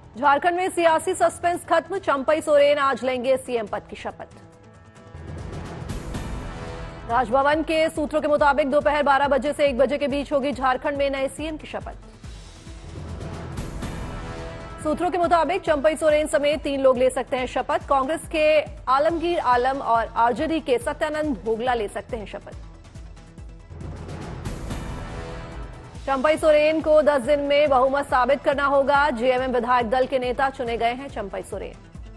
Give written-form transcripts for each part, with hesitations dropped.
झारखंड में सियासी सस्पेंस खत्म, चंपई सोरेन आज लेंगे सीएम पद की शपथ। राजभवन के सूत्रों के मुताबिक दोपहर 12 बजे से 1 बजे के बीच होगी झारखंड में नए सीएम की शपथ। सूत्रों के मुताबिक चंपई सोरेन समेत 3 लोग ले सकते हैं शपथ। कांग्रेस के आलमगीर आलम और आरजेडी के सत्यानंद भोगला ले सकते हैं शपथ। चंपई सोरेन को 10 दिन में बहुमत साबित करना होगा। जेएमएम विधायक दल के नेता चुने गए हैं चंपई सोरेन।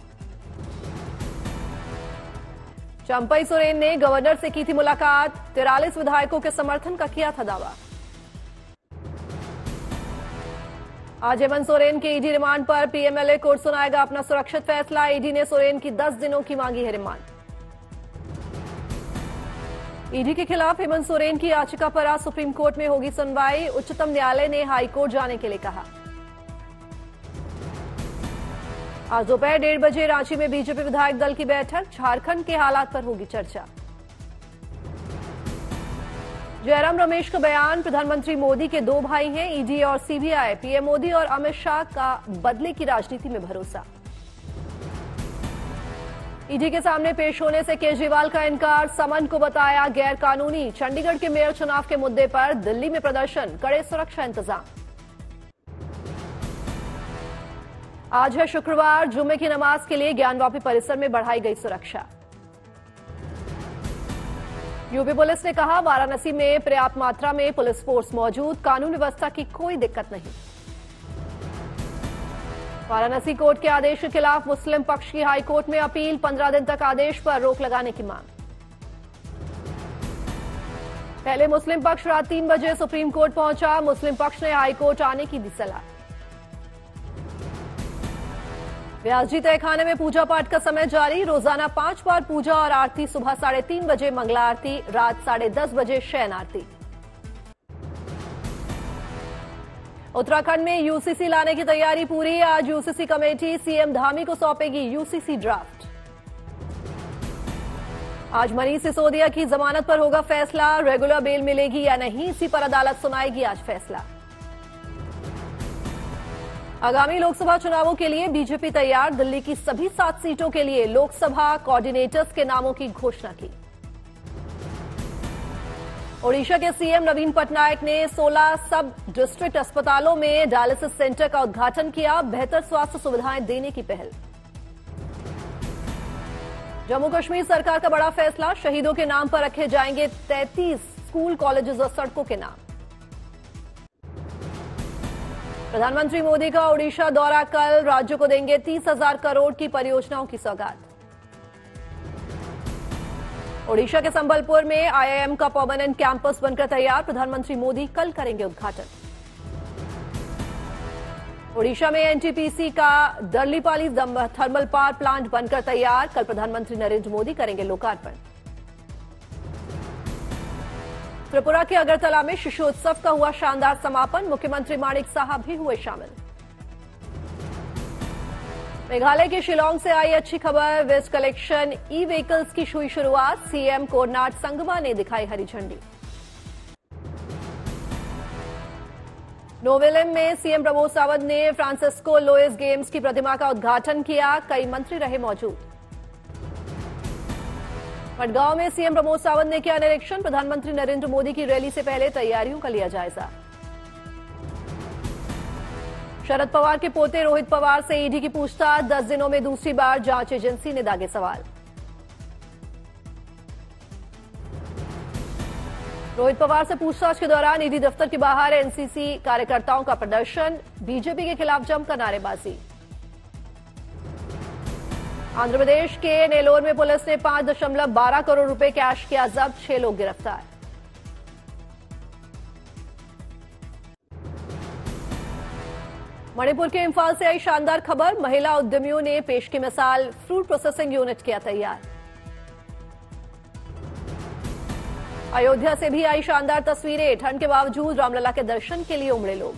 चंपई सोरेन ने गवर्नर से की थी मुलाकात, 43 विधायकों के समर्थन का किया था दावा। आज हेमंत सोरेन के ईडी रिमांड पर पीएमएलए कोर्ट सुनाएगा अपना सुरक्षित फैसला। ईडी ने सोरेन की 10 दिनों की मांगी है रिमांड। ईडी के खिलाफ हेमंत सोरेन की याचिका पर आज सुप्रीम कोर्ट में होगी सुनवाई। उच्चतम न्यायालय ने हाईकोर्ट जाने के लिए कहा। आज दोपहर 1:30 बजे रांची में बीजेपी विधायक दल की बैठक, झारखंड के हालात पर होगी चर्चा। जयराम रमेश का बयान, प्रधानमंत्री मोदी के 2 भाई हैं, ईडी और सीबीआई। पीएम मोदी और अमित शाह का बदले की राजनीति में भरोसा। ईडी के सामने पेश होने से केजरीवाल का इनकार, समन को बताया गैर कानूनी। चंडीगढ़ के मेयर चुनाव के मुद्दे पर दिल्ली में प्रदर्शन, कड़े सुरक्षा इंतजाम। आज है शुक्रवार, जुम्मे की नमाज के लिए ज्ञानवापी परिसर में बढ़ाई गई सुरक्षा। यूपी पुलिस ने कहा, वाराणसी में पर्याप्त मात्रा में पुलिस फोर्स मौजूद, कानून व्यवस्था की कोई दिक्कत नहीं। वाराणसी कोर्ट के आदेश के खिलाफ मुस्लिम पक्ष की हाईकोर्ट में अपील, 15 दिन तक आदेश पर रोक लगाने की मांग। पहले मुस्लिम पक्ष रात 3 बजे सुप्रीम कोर्ट पहुंचा, मुस्लिम पक्ष ने हाईकोर्ट आने की दी सलाह। व्यास जी तहखाने में पूजा पाठ का समय जारी, रोजाना 5 बार पूजा और आरती। सुबह 3:30 बजे मंगला आरती, रात 10:30 बजे शयन आरती। उत्तराखंड में यूसीसी लाने की तैयारी पूरी, आज यूसीसी कमेटी सीएम धामी को सौंपेगी यूसीसी ड्राफ्ट। आज मनीष सिसोदिया की जमानत पर होगा फैसला, रेगुलर बेल मिलेगी या नहीं, इसी पर अदालत सुनाएगी आज फैसला। आगामी लोकसभा चुनावों के लिए बीजेपी तैयार, दिल्ली की सभी 7 सीटों के लिए लोकसभा कोऑर्डिनेटर्स के नामों की घोषणा की। ओडिशा के सीएम नवीन पटनायक ने 16 सब डिस्ट्रिक्ट अस्पतालों में डायलिसिस सेंटर का उद्घाटन किया, बेहतर स्वास्थ्य सुविधाएं देने की पहल। जम्मू कश्मीर सरकार का बड़ा फैसला, शहीदों के नाम पर रखे जाएंगे 33 स्कूल, कॉलेजेस और सड़कों के नाम। प्रधानमंत्री मोदी का ओडिशा दौरा कल, राज्य को देंगे 30,000 करोड़ की परियोजनाओं की सौगात। ओडिशा के संबलपुर में आईआईएम का परमानेंट कैंपस बनकर तैयार, प्रधानमंत्री मोदी कल करेंगे उद्घाटन। ओडिशा में एनटीपीसी का दर्लीपाली थर्मल पावर प्लांट बनकर तैयार, कल प्रधानमंत्री नरेंद्र मोदी करेंगे लोकार्पण। त्रिपुरा के अगरतला में शिशु उत्सव का हुआ शानदार समापन, मुख्यमंत्री माणिक साहा भी हुए शामिल। मेघालय के शिलांग से आई अच्छी खबर, वेस्ट कलेक्शन ई व्हीकल्स की हुई शुरुआत, सीएम कोरनाड संगमा ने दिखाई हरी झंडी। नोवेलम में सीएम प्रमोद सावंत ने फ्रांसिस्को लोइस गेम्स की प्रतिमा का उद्घाटन किया, कई मंत्री रहे मौजूद। मडगांव में सीएम प्रमोद सावंत ने किया निरीक्षण, प्रधानमंत्री नरेंद्र मोदी की रैली से पहले तैयारियों का लिया जायजा। शरद पवार के पोते रोहित पवार से ईडी की पूछताछ, 10 दिनों में दूसरी बार जांच एजेंसी ने दागे सवाल। रोहित पवार से पूछताछ के दौरान ईडी दफ्तर के बाहर एनसीसी कार्यकर्ताओं का प्रदर्शन, बीजेपी के खिलाफ जमकर नारेबाजी। आंध्र प्रदेश के नेलोर में पुलिस ने 5.12 करोड़ रुपए कैश किया जब्त, 6 लोग गिरफ्तार। मणिपुर के इम्फाल से आई शानदार खबर, महिला उद्यमियों ने पेश की मिसाल, फ्रूट प्रोसेसिंग यूनिट किया तैयार। अयोध्या से भी आई शानदार तस्वीरें, ठंड के बावजूद रामलला के दर्शन के लिए उमड़े लोग।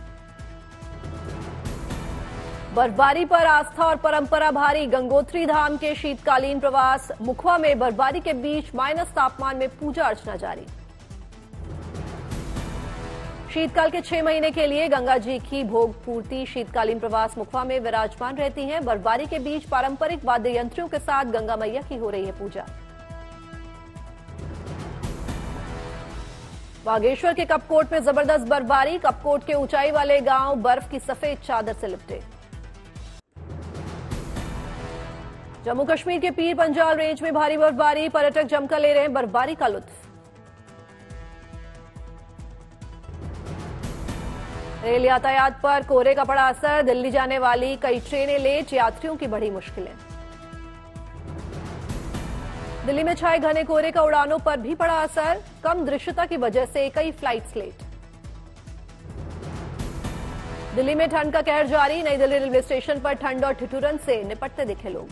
बर्फबारी पर आस्था और परंपरा भारी, गंगोत्री धाम के शीतकालीन प्रवास, मुखवा में बर्फबारी के बीच माइनस तापमान में पूजा अर्चना जारी। शीतकाल के 6 महीने के लिए गंगा जी की भोग पूर्ति शीतकालीन प्रवास मुखवा में विराजमान रहती हैं। बर्फबारी के बीच पारंपरिक वाद्य यंत्रों के साथ गंगा मैया की हो रही है पूजा। बागेश्वर के कपकोट में जबरदस्त बर्फबारी। कपकोट के ऊंचाई वाले गांव बर्फ की सफेद चादर से लिपटे। जम्मू कश्मीर के पीर पंजाल रेंज में भारी बर्फबारी। पर्यटक जमकर ले रहे हैं बर्फबारी का लुत्फ। रेल यातायात पर कोहरे का पड़ा असर। दिल्ली जाने वाली कई ट्रेनें लेट, यात्रियों की बड़ी मुश्किलें। दिल्ली में छाए घने कोहरे का उड़ानों पर भी पड़ा असर। कम दृश्यता की वजह से कई फ्लाइट्स लेट। दिल्ली में ठंड का कहर जारी। नई दिल्ली रेलवे स्टेशन पर ठंड और ठिठुरन से निपटते दिखे लोग।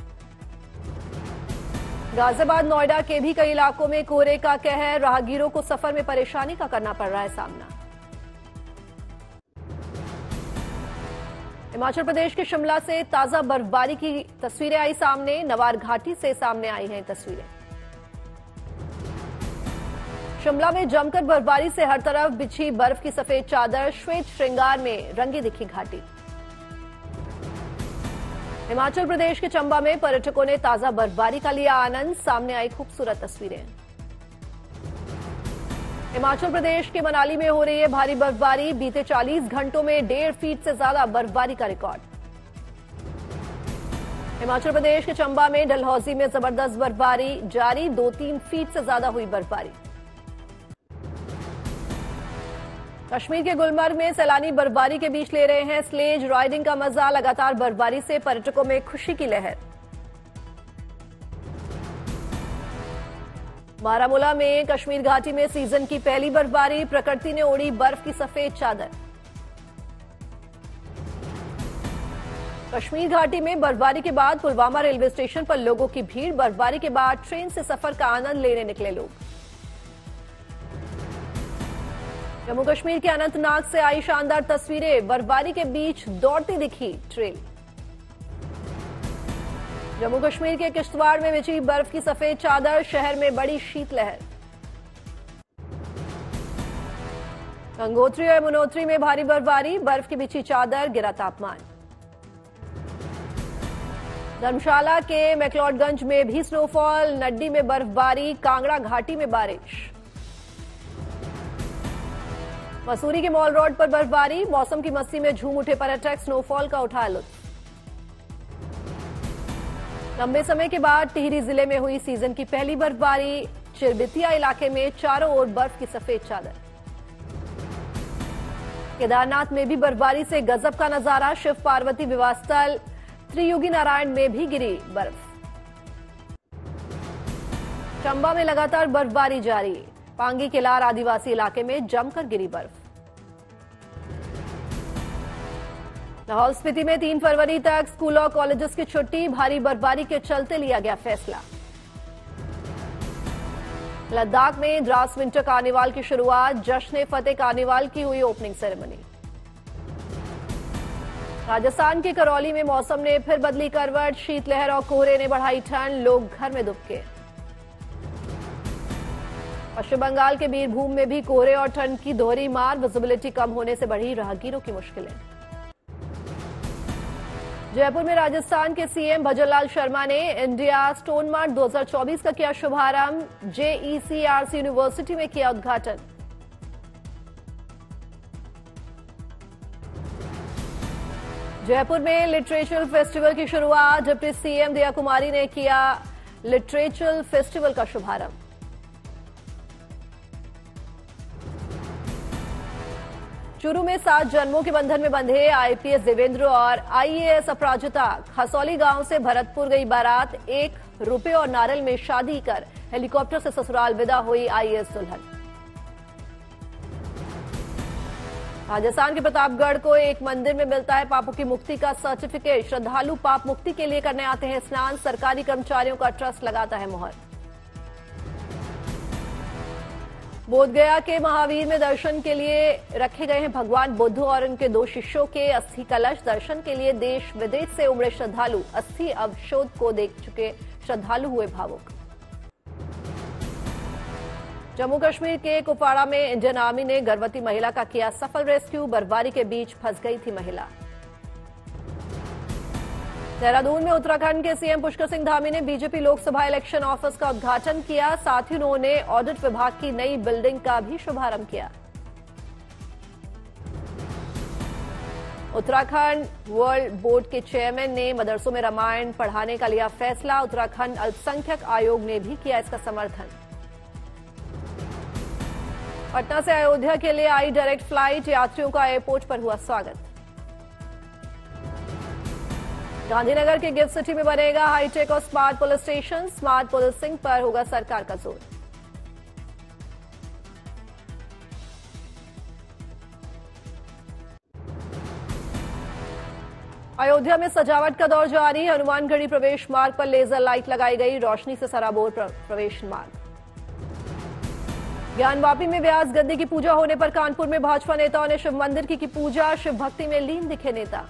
गाजियाबाद, नोएडा के भी कई इलाकों में कोहरे का कहर। राहगीरों को सफर में परेशानी का करना पड़ रहा है सामना। हिमाचल प्रदेश के शिमला से ताजा बर्फबारी की तस्वीरें आई सामने। नवार घाटी से सामने आई हैं तस्वीरें। शिमला में जमकर बर्फबारी से हर तरफ बिछी बर्फ की सफेद चादर। श्वेत श्रृंगार में रंगी दिखी घाटी। हिमाचल प्रदेश के चंबा में पर्यटकों ने ताजा बर्फबारी का लिया आनंद। सामने आई खूबसूरत तस्वीरें। हिमाचल प्रदेश के मनाली में हो रही है भारी बर्फबारी। बीते 40 घंटों में 1.5 फीट से ज्यादा बर्फबारी का रिकॉर्ड। हिमाचल प्रदेश के चंबा में डलहौजी में जबरदस्त बर्फबारी जारी। 2-3 फीट से ज्यादा हुई बर्फबारी। कश्मीर के गुलमर्ग में सैलानी बर्फबारी के बीच ले रहे हैं स्लेज राइडिंग का मजा। लगातार बर्फबारी से पर्यटकों में खुशी की लहर। बारामूला में कश्मीर घाटी में सीजन की पहली बर्फबारी। प्रकृति ने ओढ़ी बर्फ की सफेद चादर। कश्मीर घाटी में बर्फबारी के बाद पुलवामा रेलवे स्टेशन पर लोगों की भीड़। बर्फबारी के बाद ट्रेन से सफर का आनंद लेने निकले लोग। जम्मू कश्मीर के अनंतनाग से आई शानदार तस्वीरें। बर्फबारी के बीच दौड़ती दिखी ट्रेन। जम्मू कश्मीर के किश्तवाड़ में बिछी बर्फ की सफेद चादर। शहर में बड़ी शीतलहर। गंगोत्री और यमुनोत्री में भारी बर्फबारी। बर्फ की बिछी चादर, गिरा तापमान। धर्मशाला के मैक्लोडगंज में भी स्नोफॉल। नड्डी में बर्फबारी। कांगड़ा घाटी में बारिश। मसूरी के मॉल रोड पर बर्फबारी। मौसम की मस्ती में झूम उठे पर्यटक। स्नोफॉल का उठाया लुत्फ। लंबे समय के बाद टिहरी जिले में हुई सीजन की पहली बर्फबारी। चिरबितिया इलाके में चारों ओर बर्फ की सफेद चादर। केदारनाथ में भी बर्फबारी से गजब का नजारा। शिव पार्वती विवाह स्थल त्रियुगी नारायण में भी गिरी बर्फ। चंबा में लगातार बर्फबारी जारी। पांगी किलार आदिवासी इलाके में जमकर गिरी बर्फ। लाहौल स्पीति में 3 फरवरी तक स्कूल और कॉलेजेस की छुट्टी। भारी बर्फबारी के चलते लिया गया फैसला। लद्दाख में द्रास विंटर कार्निवाल की शुरुआत। जश्न फतेह कार्निवाल की हुई ओपनिंग सेरेमनी। राजस्थान के करौली में मौसम ने फिर बदली करवट। शीतलहर और कोहरे ने बढ़ाई ठंड। लोग घर में दुबके। पश्चिम बंगाल के बीरभूम में भी कोहरे और ठंड की दोहरी मार। विजिबिलिटी कम होने से बढ़ी राहगीरों की मुश्किलें। जयपुर में राजस्थान के सीएम भजनलाल शर्मा ने इंडिया स्टोन मार्ट 2024 का किया शुभारंभ। जेईसीआरसी यूनिवर्सिटी में किया उद्घाटन। जयपुर में लिटरेचर फेस्टिवल की शुरुआत। डिप्टी सीएम दिया कुमारी ने किया लिटरेचर फेस्टिवल का शुभारंभ। चूरू में 7 जन्मों के बंधन में बंधे आईपीएस देवेंद्र और आईएएस अपराजिता। खसौली गांव से भरतपुर गई बारात। 1 रुपए और नारियल में शादी कर हेलीकॉप्टर से ससुराल विदा हुई आईएएस दुल्हन। राजस्थान के प्रतापगढ़ को एक मंदिर में मिलता है पापों की मुक्ति का सर्टिफिकेट। श्रद्धालु पाप मुक्ति के लिए करने आते हैं स्नान। सरकारी कर्मचारियों का ट्रस्ट लगाता है मुहर। बोधगया के महावीर में दर्शन के लिए रखे गए हैं भगवान बुद्ध और उनके 2 शिष्यों के अस्थि कलश। दर्शन के लिए देश विदेश से उमड़े श्रद्धालु। अस्थि अवशोध को देख चुके श्रद्धालु हुए भावुक। जम्मू कश्मीर के कुपवाड़ा में इंडियन आर्मी ने गर्भवती महिला का किया सफल रेस्क्यू। बर्फबारी के बीच फंस गई थी महिला। देहरादून में उत्तराखंड के सीएम पुष्कर सिंह धामी ने बीजेपी लोकसभा इलेक्शन ऑफिस का उद्घाटन किया। साथ ही उन्होंने ऑडिट विभाग की नई बिल्डिंग का भी शुभारंभ किया। उत्तराखंड वर्ल्ड बोर्ड के चेयरमैन ने मदरसों में रामायण पढ़ाने का लिया फैसला। उत्तराखंड अल्पसंख्यक आयोग ने भी किया इसका समर्थन। पटना से अयोध्या के लिए आई डायरेक्ट फ्लाइट, यात्रियों का एयरपोर्ट पर हुआ स्वागत। गांधीनगर के गिफ्ट सिटी में बनेगा हाईटेक और smart police station. Smart policing पर होगा सरकार का जोर। अयोध्या में सजावट का दौर जारी। हनुमानगढ़ी प्रवेश मार्ग पर लेजर लाइट लगाई गई। रोशनी से सराबोर प्रवेश मार्ग। ज्ञानवापी में व्यास गद्दी की पूजा होने पर कानपुर में भाजपा नेताओं ने शिव मंदिर की पूजा। शिव भक्ति में लीन दिखे नेता।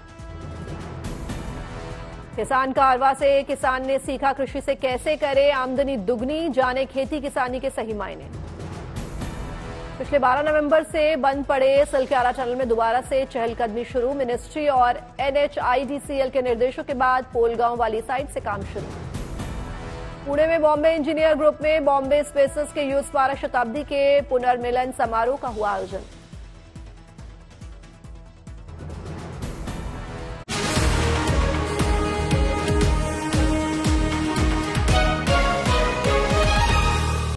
किसान कारवा से किसान ने सीखा कृषि से कैसे करे आमदनी दुगनी, जाने खेती किसानी के सही मायने। पिछले 12 नवंबर से बंद पड़े सलक्यारा टनल में दोबारा से चहलकदमी शुरू। मिनिस्ट्री और NHIDCL के निर्देशों के बाद पोलगांव वाली साइड से काम शुरू। पुणे में बॉम्बे इंजीनियर ग्रुप में बॉम्बे स्पेसेस के युवा 12 शताब्दी के पुनर्मिलन समारोह का हुआ आयोजन।